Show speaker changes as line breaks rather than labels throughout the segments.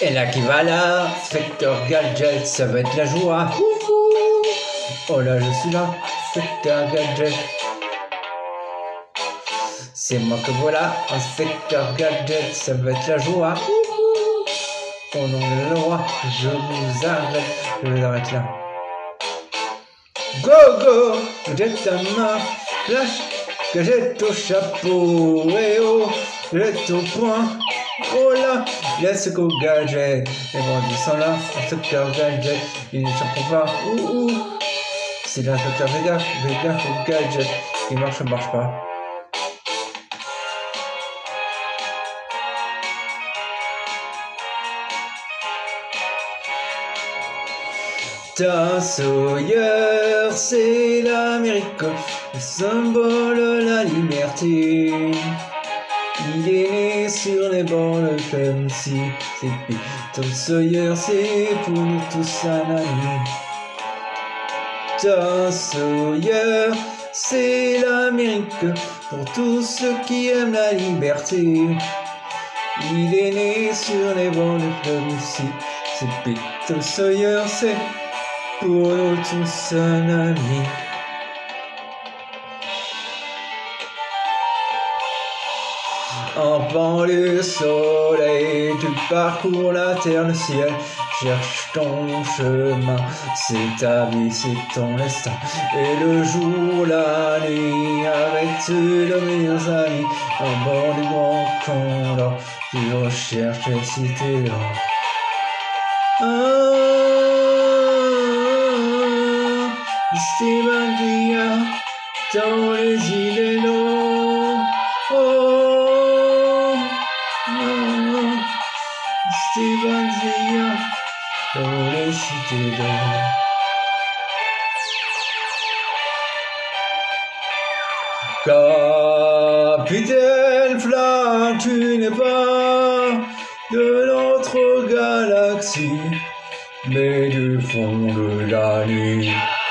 Et là qui va là, Spectre Gadget, ça va être la joie. Oh là, je suis là, Spectre Gadget. C'est moi que voilà, Inspecteur Gadget, ça va être la joie. Au nom de la loi, je vous arrête, je vous arrête là. Go go, jette ta main, flash, gadget au chapeau, et oh, jette au point. Oh là, let's go gadget. Les bandits sont là, Inspecteur Gadget, ils ne s'en pas. Ouh. C'est l'inspecteur Vega au gadget. Il marche pas. Ta Sawyer, c'est l'Amérique, le symbole de la liberté. Il est né sur les bancs de Clemcy, c'est Tom Sawyer, c'est pour nous tous un ami. Ta Sawyer, c'est l'Amérique, pour tous ceux qui aiment la liberté. Il est né sur les bancs de Clemcy, c'est Tom Sawyer, c'est pour nous tous un ami. En banlieue soleil, tu parcours la terre, le ciel, cherche ton chemin, c'est ta vie, c'est ton destin. Et le jour, la nuit, avec tous de meilleurs amis, en bord du grand condor, tu recherches les cités d'or. Steven Villa dans les idées d'eau. Steven Villa dans les cités d'or. Capitaine Flamme, tu n'es pas de notre galaxie, mais du fond de la nuit.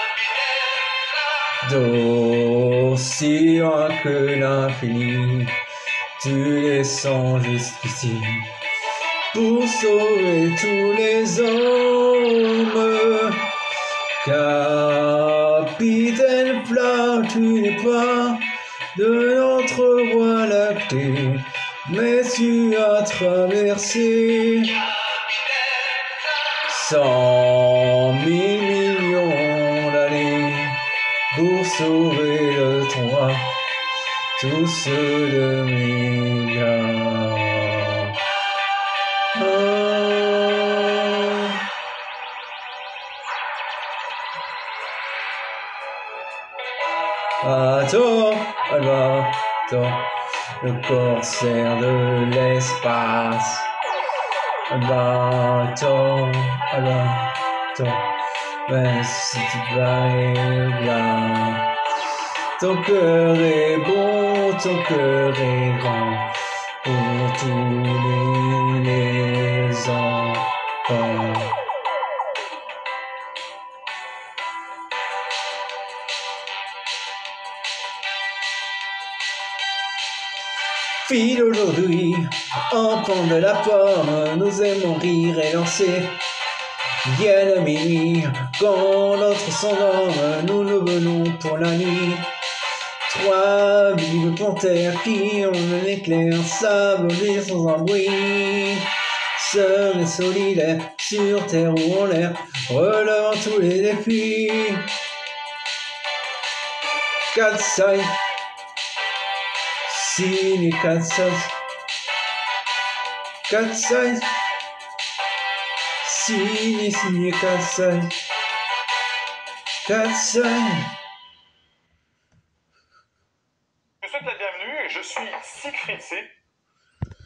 D'aussi loin que l'infini, tu descends jusqu'ici pour sauver tous les hommes. Capitaine Flamme, tu n'es pas de notre voie lactée, mais tu as traversé 100 000 millions d'années pour sauver le toit, tous ceux de Méga. Attends, le corsaire de l'espace. Attends, même si tu vas là. Ton cœur est bon, ton cœur est grand, pour tous les enfants. File aujourd'hui, enfant de la pomme, nous aimons rire et danser. Vient le minuit, quand l'autre s'endorme, nous nous venons pour la nuit. 3 vives panthères qui ont un éclair, s'abonner sans un bruit. Seuls et solidaires, sur terre ou en l'air, relevant tous les défis. Katsai, signé Katsai, Katsai. Signé Katsai. Je souhaite
la bienvenue, je suis Siegfried C.